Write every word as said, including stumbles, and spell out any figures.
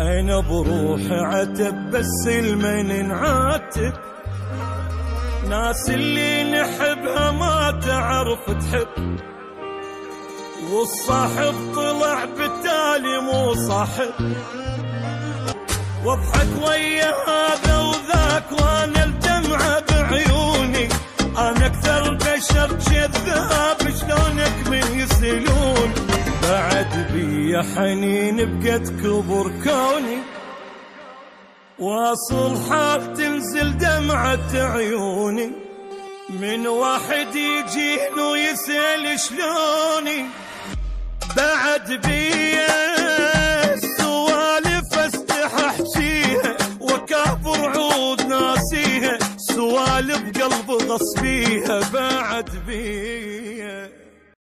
أنا بروحي عتب بس المن نعاتب، ناس اللي نحبها ما تعرف تحب، والصاحب طلع بالتالي مو صاحب. واضحك ويا هذا وذاك وانا الدمعة بعيوني، انا اكثر بشر كذاب شلونك من يسألون، بعد بيا حنين بقد كبر كوني، واصل حال تنزل دمعة عيوني من واحد يجين ويسأل شلوني، بعد بيا سوالف استح احكيها وكافر عود ناسيها، سوالف قلب غصبيها بعد بيا.